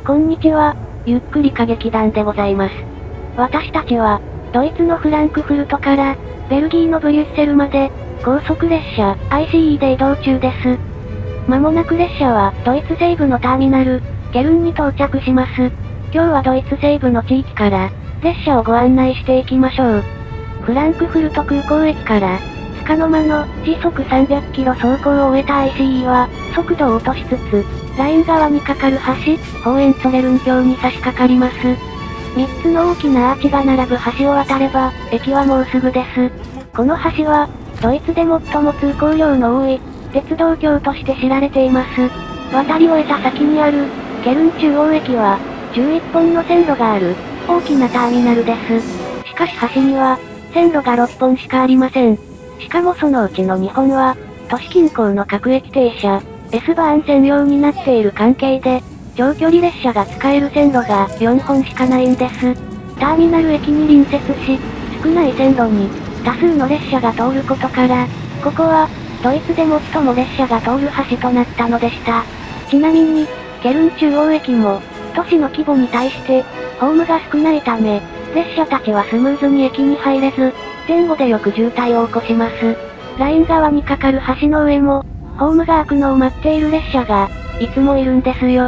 こんにちは、ゆっくり歌劇団でございます。私たちは、ドイツのフランクフルトから、ベルギーのブリュッセルまで、高速列車、ICE で移動中です。間もなく列車は、ドイツ西部のターミナル、ケルンに到着します。今日はドイツ西部の地域から、列車をご案内していきましょう。フランクフルト空港駅から、つかの間の時速300キロ走行を終えた ICE は、速度を落としつつ、ライン側にかかる橋、ホーエンツォレルン橋に差し掛かります。3つの大きなアーチが並ぶ橋を渡れば、駅はもうすぐです。この橋は、ドイツで最も通行量の多い、鉄道橋として知られています。渡り終えた先にある、ケルン中央駅は、11本の線路がある、大きなターミナルです。しかし橋には、線路が6本しかありません。しかもそのうちの2本は、都市近郊の各駅停車、S バーン専用になっている関係で、長距離列車が使える線路が4本しかないんです。ターミナル駅に隣接し、少ない線路に多数の列車が通ることから、ここは、ドイツで最も列車が通る橋となったのでした。ちなみに、ケルン中央駅も、都市の規模に対して、ホームが少ないため、列車たちはスムーズに駅に入れず、前後でよく渋滞を起こします。ライン側にかかる橋の上も、ホームが開くのを待っている列車が、いつもいるんですよ。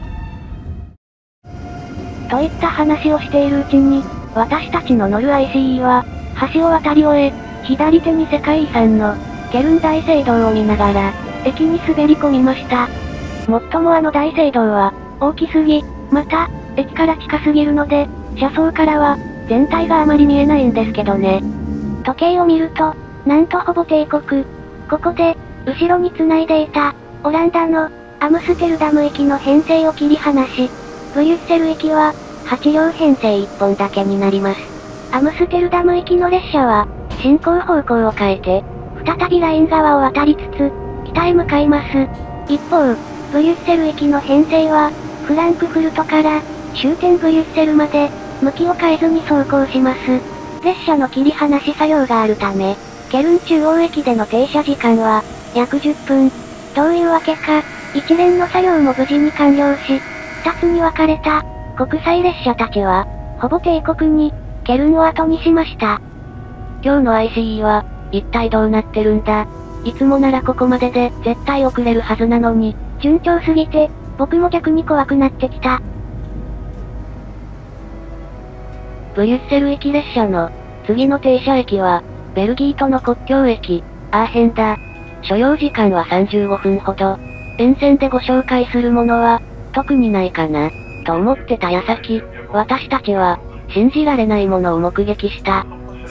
といった話をしているうちに、私たちの乗る ICE は、橋を渡り終え、左手に世界遺産の、ケルン大聖堂を見ながら、駅に滑り込みました。もっともあの大聖堂は、大きすぎ、また、駅から近すぎるので、車窓からは、全体があまり見えないんですけどね。時計を見ると、なんとほぼ定刻。ここで、後ろに繋いでいた、オランダの、アムステルダム駅の編成を切り離し、ブリュッセル駅は、8両編成1本だけになります。アムステルダム行きの列車は、進行方向を変えて、再びライン側を渡りつつ、北へ向かいます。一方、ブリュッセル駅の編成は、フランクフルトから、終点ブリュッセルまで、向きを変えずに走行します。列車の切り離し作業があるため、ケルン中央駅での停車時間は、約10分。どういうわけか、一連の作業も無事に完了し、2つに分かれた、国際列車たちは、ほぼ定刻に、ケルンを後にしました。今日の ICE は、一体どうなってるんだ。いつもならここまでで、絶対遅れるはずなのに、順調すぎて、僕も逆に怖くなってきた。ブリュッセル行き列車の、次の停車駅は、ベルギーとの国境駅、アーヘンだ。所要時間は35分ほど。沿線でご紹介するものは、特にないかな、と思ってた矢先、私たちは、信じられないものを目撃した。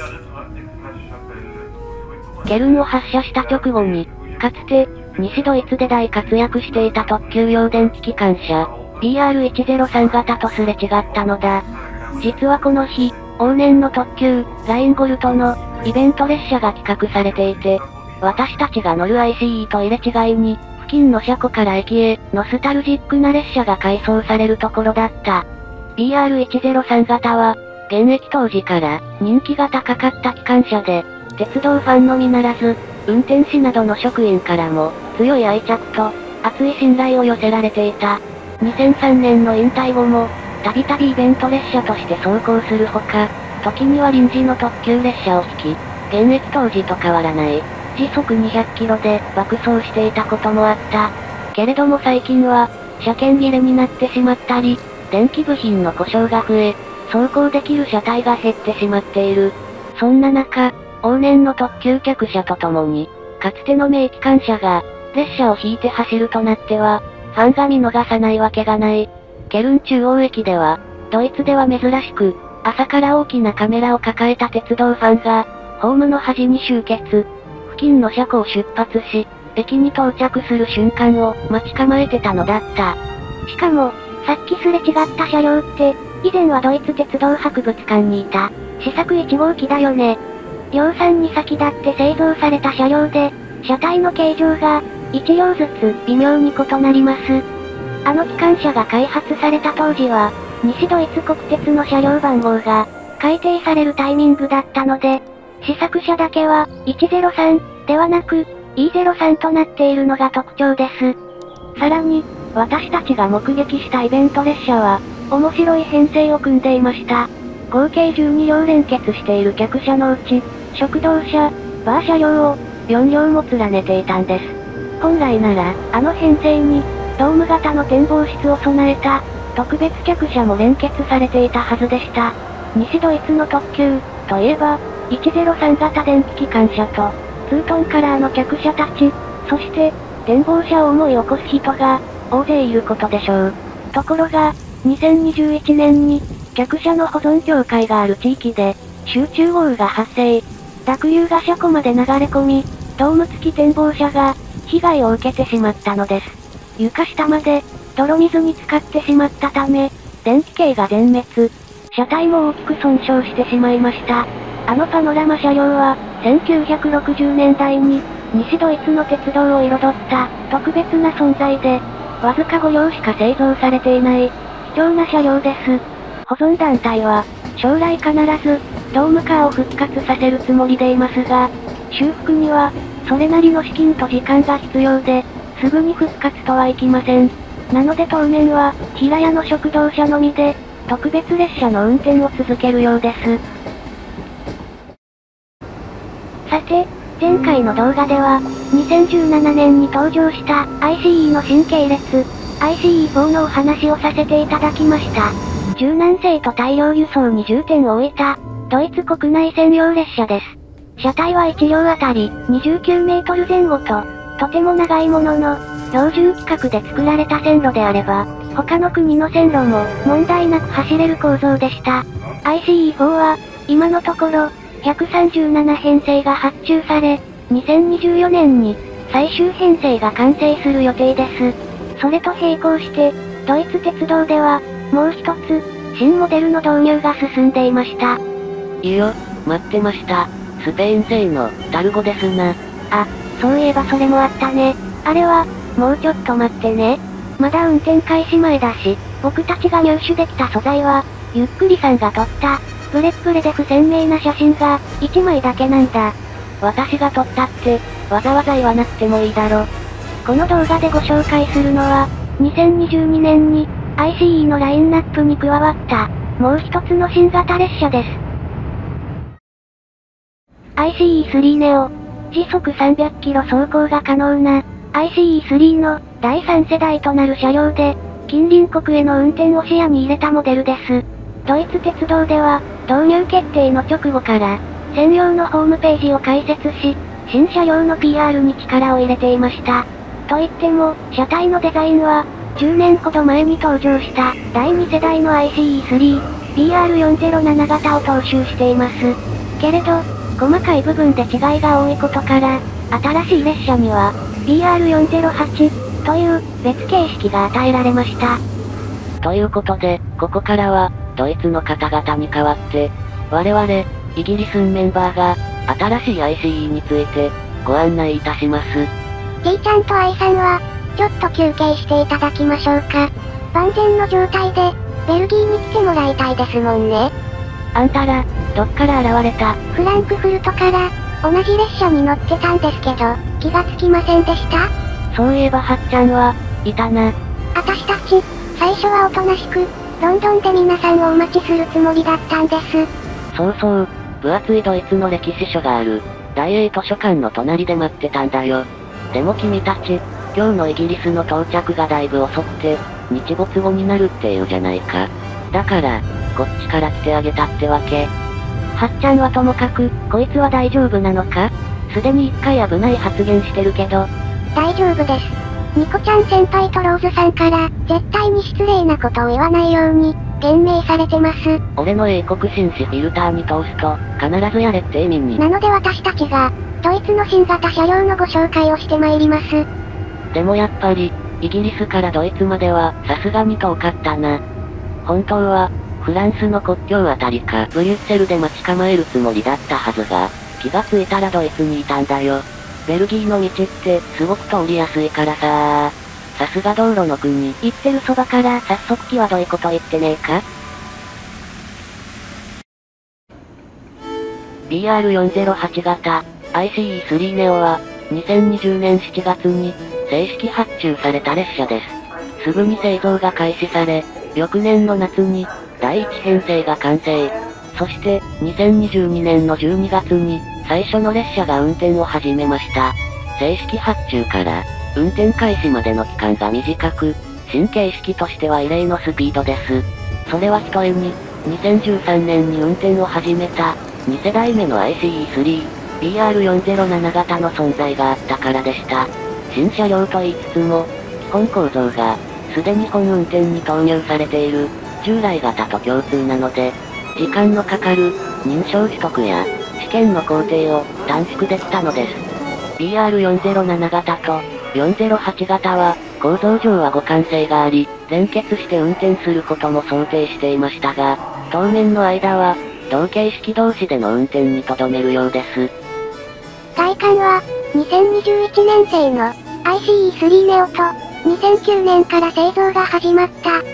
ケルンを発車した直後に、かつて、西ドイツで大活躍していた特急用電気機関車、PR103 型とすれ違ったのだ。実はこの日、往年の特急、ラインゴルトの、イベント列車が企画されていて、私たちが乗る ICE と入れ違いに、付近の車庫から駅へ、ノスタルジックな列車が改装されるところだった。PR103 型は、現役当時から人気が高かった機関車で、鉄道ファンのみならず、運転士などの職員からも、強い愛着と、熱い信頼を寄せられていた。2003年の引退後も、たびたびイベント列車として走行するほか、時には臨時の特急列車を引き、現役当時と変わらない、時速200キロで爆走していたこともあった。けれども最近は、車検切れになってしまったり、電気部品の故障が増え、走行できる車体が減ってしまっている。そんな中、往年の特急客車と共に、かつての名機関車が、列車を引いて走るとなっては、ファンが見逃さないわけがない。ケルン中央駅では、ドイツでは珍しく、朝から大きなカメラを抱えた鉄道ファンが、ホームの端に集結。付近の車庫を出発し、駅に到着する瞬間を待ち構えてたのだった。しかも、さっきすれ違った車両って、以前はドイツ鉄道博物館にいた、試作1号機だよね。量産に先立って製造された車両で、車体の形状が、1両ずつ微妙に異なります。あの機関車が開発された当時は、西ドイツ国鉄の車両番号が、改定されるタイミングだったので、試作車だけは、103ではなく、E03となっているのが特徴です。さらに、 私たちが目撃したイベント列車は、面白い編成を組んでいました。合計12両連結している客車のうち、食堂車、バー車両を4両も連ねていたんです。本来なら、あの編成に、ドーム型の展望室を備えた、特別客車も連結されていたはずでした。西ドイツの特急、といえば、103型電気機関車と、ツートンカラーの客車たち、そして、展望車を思い起こす人が、大勢いることでしょう。ところが、2021年に、客車の保存協会がある地域で、集中豪雨が発生。濁流が車庫まで流れ込み、ドーム付き展望車が、被害を受けてしまったのです。床下まで、泥水に浸かってしまったため、電気系が全滅。車体も大きく損傷してしまいました。あのパノラマ車両は、1960年代に、西ドイツの鉄道を彩った特別な存在で、わずか5両しか製造されていない貴重な車両です。保存団体は、将来必ず、ドームカーを復活させるつもりでいますが、修復には、それなりの資金と時間が必要で、すぐに復活とはいきません。なので当面は、平屋の食堂車のみで、特別列車の運転を続けるようです。さて、前回の動画では、2017年に登場した ICE の新系列、ICE4 のお話をさせていただきました。柔軟性と大量輸送に重点を置いた、ドイツ国内専用列車です。車体は1両あたり29メートル前後と、とても長いものの、標準規格で作られた線路であれば、他の国の線路も問題なく走れる構造でした。ICE4 は、今のところ、137編成が発注され、2024年に最終編成が完成する予定です。それと並行して、ドイツ鉄道では、もう一つ、新モデルの導入が進んでいました。 いいよ、待ってました。スペイン製のタルゴですな。 あ、そういえばそれもあったね。あれは、もうちょっと待ってね。まだ運転開始前だし、僕たちが入手できた素材は、ゆっくりさんが撮った、ブレッブレで不鮮明な写真が、1枚だけなんだ。 私が撮ったって、わざわざ言わなくてもいいだろ。 この動画でご紹介するのは、2022年に、ICE のラインナップに加わった、もう一つの新型列車です。ICE3 ネオ。時速300キロ走行が可能な、ICE3 の第3世代となる車両で、近隣国への運転を視野に入れたモデルです。ドイツ鉄道では、導入決定の直後から、専用のホームページを開設し、新車両の PR に力を入れていました。といっても、車体のデザインは、10年ほど前に登場した第2世代の ICE3、BR407 型を踏襲しています。けれど、細かい部分で違いが多いことから、新しい列車には、BR408 という別形式が与えられました。 ということで、ここからは、ドイツの方々に代わって、我々、イギリスメンバーが、新しい ICE について、ご案内いたします。 T ちゃんと I さんは、ちょっと休憩していただきましょうか。万全の状態で、ベルギーに来てもらいたいですもんね。 あんたら、どっから現れた？ フランクフルトから、同じ列車に乗ってたんですけど、気がつきませんでした？ そういえばはっちゃんは、いたな。 私たち、最初はおとなしく、ロンドンで皆さんをお待ちするつもりだったんです。 そうそう、分厚いドイツの歴史書がある、大英図書館の隣で待ってたんだよ。でも君たち、今日のイギリスの到着がだいぶ遅くて、日没後になるっていうじゃないか。だから、こっちから来てあげたってわけ。 はっちゃんはともかく、こいつは大丈夫なのか？ すでに一回危ない発言してるけど。 大丈夫です。ニコちゃん先輩とローズさんから、絶対に失礼なことを言わないように、厳命されてます。 俺の英国紳士フィルターに通すと、必ずやれって意味に。 なので私たちが、ドイツの新型車両のご紹介をしてまいります。 でもやっぱり、イギリスからドイツまでは、さすがに遠かったな。本当は、フランスの国境あたりか、ブリュッセルで待ち構えるつもりだったはずが、気がついたらドイツにいたんだよ。ベルギーの道って、すごく通りやすいからささすが道路の国。 言ってるそばから、早速際どいこと言ってねえか？ BR408 型、ICE3 ネオは、2020年7月に、正式発注された列車です。 すぐに製造が開始され、翌年の夏に、第1編成が完成。そして、2022年の12月に、最初の列車が運転を始めました。正式発注から、運転開始までの期間が短く、新形式としては異例のスピードです。それはひとえに、2013年に運転を始めた、2世代目の ICE3、BR407 型の存在があったからでした。新車両と言いつつも、基本構造が、すでに本運転に投入されている、従来型と共通なので、時間のかかる、認証取得や、試験の工程を短縮できたのです。BR407 型と408型は、構造上は互換性があり、連結して運転することも想定していましたが、当面の間は、同形式同士での運転に留めるようです。 外観は、2021年製の ICE3 ネオと、2009年から製造が始まった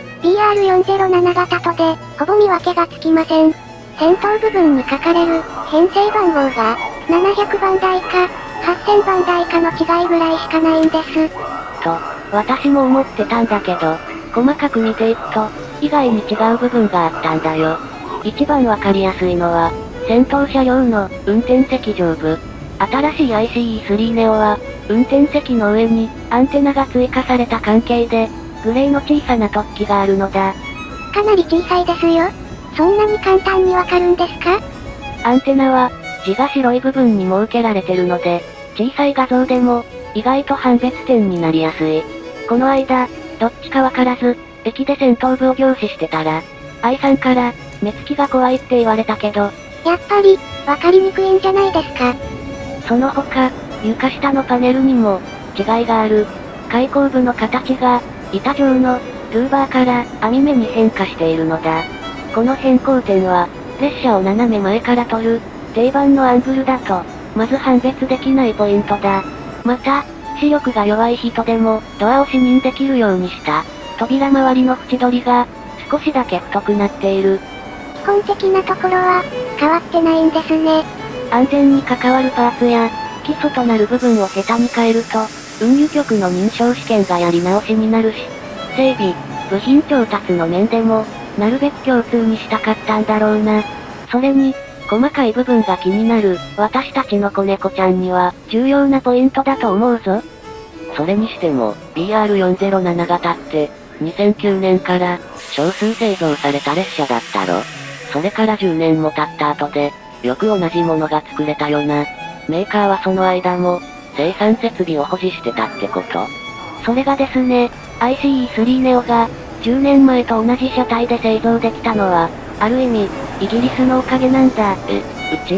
BR407 型とで、ほぼ見分けがつきません。先頭部分に書かれる編成番号が700番台か8000番台かの違いぐらいしかないんです。 と、私も思ってたんだけど、細かく見ていくと、意外に違う部分があったんだよ。一番わかりやすいのは、先頭車両の運転席上部。新しい ICE3 ネオは、運転席の上にアンテナが追加された関係で、グレーの小さな突起があるのだ。 かなり小さいですよ。そんなに簡単にわかるんですか？ アンテナは、字が白い部分に設けられてるので、小さい画像でも、意外と判別点になりやすい。この間、どっちかわからず、駅で先頭部を凝視してたら、愛さんから、目つきが怖いって言われたけど、 やっぱり、わかりにくいんじゃないですか。 その他、床下のパネルにも、違いがある。開口部の形が、板状の、ルーバーから網目に変化しているのだ。この変更点は、列車を斜め前から撮る、定番のアングルだと、まず判別できないポイントだ。また、視力が弱い人でも、ドアを視認できるようにした、扉周りの縁取りが、少しだけ太くなっている。 基本的なところは、変わってないんですね。 安全に関わるパーツや、基礎となる部分を下手に変えると、運輸局の認証試験がやり直しになるし、整備、部品調達の面でも、なるべく共通にしたかったんだろうな。それに、細かい部分が気になる、私たちの子猫ちゃんには、重要なポイントだと思うぞ。 それにしても、BR407 型って、2009年から、少数製造された列車だったろ。それから10年も経った後で、よく同じものが作れたよな。メーカーはその間も、生産設備を保持してたってこと？ それがですね、ICE3 ネオが、10年前と同じ車体で製造できたのは、ある意味、イギリスのおかげなんだ。 うち？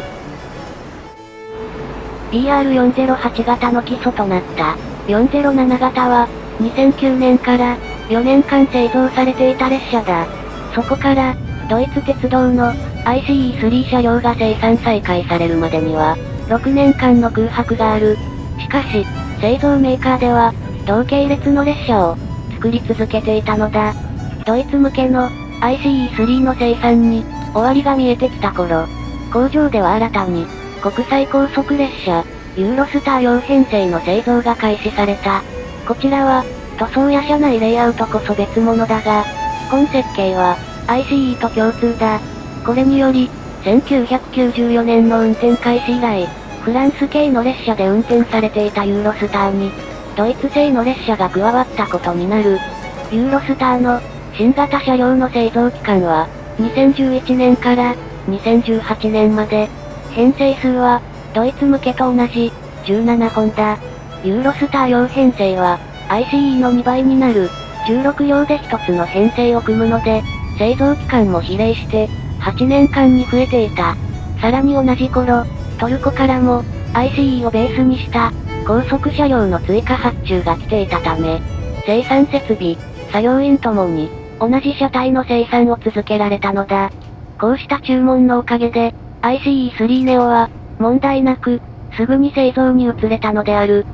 BR408 型の基礎となった、407型は、2009年から、4年間製造されていた列車だ。そこから、ドイツ鉄道の ICE3 車両が生産再開されるまでには、6年間の空白がある。しかし、製造メーカーでは、同系列の列車を作り続けていたのだ。ドイツ向けの ICE3 の生産に終わりが見えてきた頃、工場では新たに国際高速列車ユーロスター4編成の製造が開始された。こちらは塗装や車内レイアウトこそ別物だが、基本設計は ICE と共通だ。これにより、1994年の運転開始以来、フランス系の列車で運転されていたユーロスターに、ドイツ製の列車が加わったことになる。ユーロスターの新型車両の製造期間は、2011年から2018年まで、編成数は、ドイツ向けと同じ、17本だ。ユーロスター両編成は、ICE の2倍になる、16両で1つの編成を組むので、製造期間も比例して、8年間に増えていた。さらに同じ頃、トルコからも、ICE をベースにした、高速車両の追加発注が来ていたため、生産設備、作業員ともに、同じ車体の生産を続けられたのだ。こうした注文のおかげで、ICE3 ネオは、問題なく、すぐに製造に移れたのである。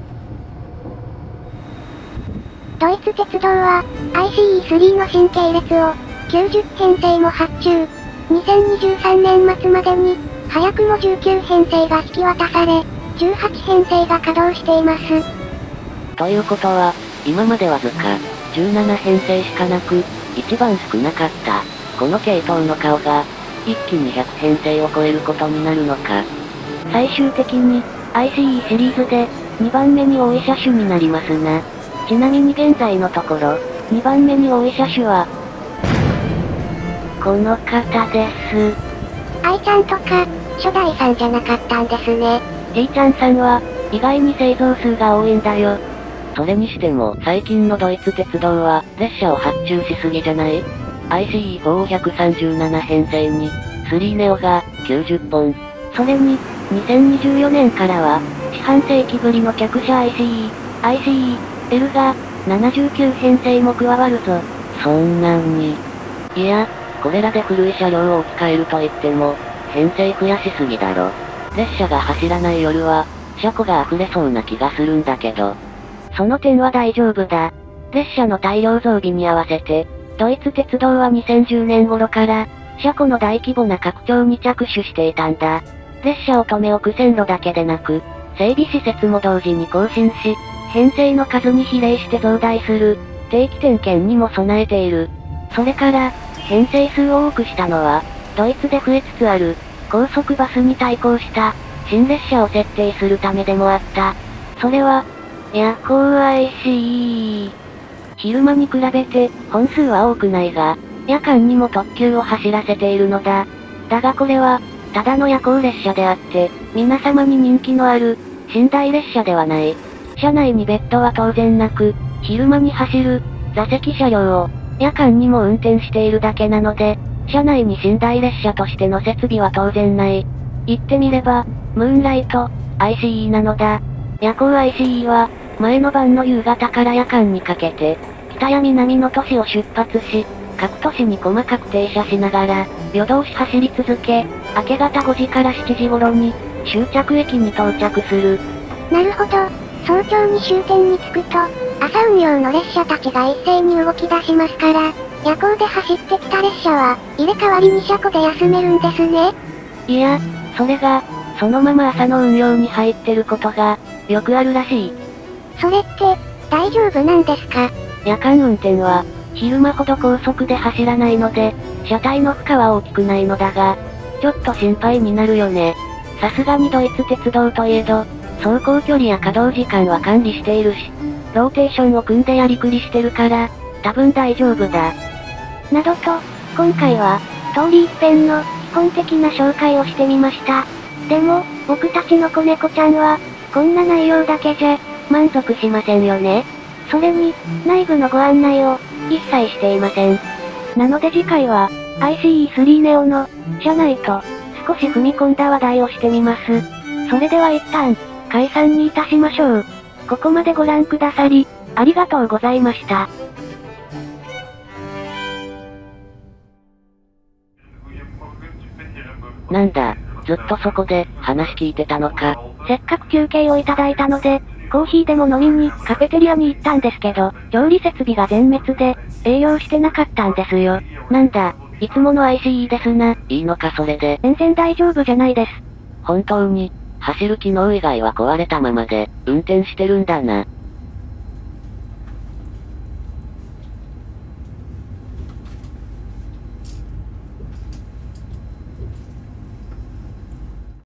ドイツ鉄道は、ICE3 の新系列を、90編成も発注。2023年末までに、早くも19編成が引き渡され、18編成が稼働しています。 ということは、今までわずか、 17編成しかなく、一番少なかった。この系統の顔が、一気に100編成を超えることになるのか。 最終的に、ICE シリーズで、2番目に多い車種になりますな。ちなみに現在のところ、2番目に多い車種は、この方です。 愛ちゃんとか、初代さんじゃなかったんですね。 G ちゃんさんは、意外に製造数が多いんだよ。 それにしても、最近のドイツ鉄道は、列車を発注しすぎじゃない？ ICE4 を137編成に、3ネオが90本。 それに、2024年からは、四半世紀ぶりの客車 ICE、L が、79編成も加わるぞ。 そんなんに。いや、これらで古い車両を置き換えると言っても、編成増やしすぎだろ。列車が走らない夜は、車庫が溢れそうな気がするんだけど。 その点は大丈夫だ。列車の大量増備に合わせて、ドイツ鉄道は2010年頃から、車庫の大規模な拡張に着手していたんだ。列車を止め置く線路だけでなく、整備施設も同時に更新し、編成の数に比例して増大する、定期点検にも備えている。それから、編成数を多くしたのは、ドイツで増えつつある、高速バスに対抗した、新列車を設定するためでもあった。それは、夜行 ICE。昼間に比べて、本数は多くないが、夜間にも特急を走らせているのだ。だがこれは、ただの夜行列車であって、皆様に人気のある、寝台列車ではない。車内にベッドは当然なく、昼間に走る、座席車両を、夜間にも運転しているだけなので、車内に寝台列車としての設備は当然ない。言ってみれば、ムーンライト、ICE なのだ。夜行 ICE は、前の晩の夕方から夜間にかけて、北や南の都市を出発し、各都市に細かく停車しながら、夜通し走り続け、明け方5時から7時頃に、終着駅に到着する。 なるほど。早朝に終点に着くと、朝運用の列車たちが一斉に動き出しますから、夜行で走ってきた列車は、入れ替わりに車庫で休めるんですね。 いや、それが、そのまま朝の運用に入ってることが、よくあるらしい。 それって、大丈夫なんですか？ 夜間運転は、昼間ほど高速で走らないので、車体の負荷は大きくないのだが、ちょっと心配になるよね。さすがにドイツ鉄道といえど、走行距離や稼働時間は管理しているし、ローテーションを組んでやりくりしてるから、多分大丈夫だ。などと、今回は、通り一遍の、基本的な紹介をしてみました。でも、僕たちの子猫ちゃんは、こんな内容だけじゃ、満足しませんよね。それに、内部のご案内を、一切していません。なので次回は、ICE3 ネオの、車内と、少し踏み込んだ話題をしてみます。それでは一旦、解散にいたしましょう。ここまでご覧くださり、ありがとうございました。 なんだ、ずっとそこで、話聞いてたのか。 せっかく休憩をいただいたので、コーヒーでも飲みに、カフェテリアに行ったんですけど、調理設備が全滅で、営業してなかったんですよ。なんだ、いつもの ICE ですな。 いいのかそれで。 全然大丈夫じゃないです。 本当に、走る機能以外は壊れたままで、運転してるんだな。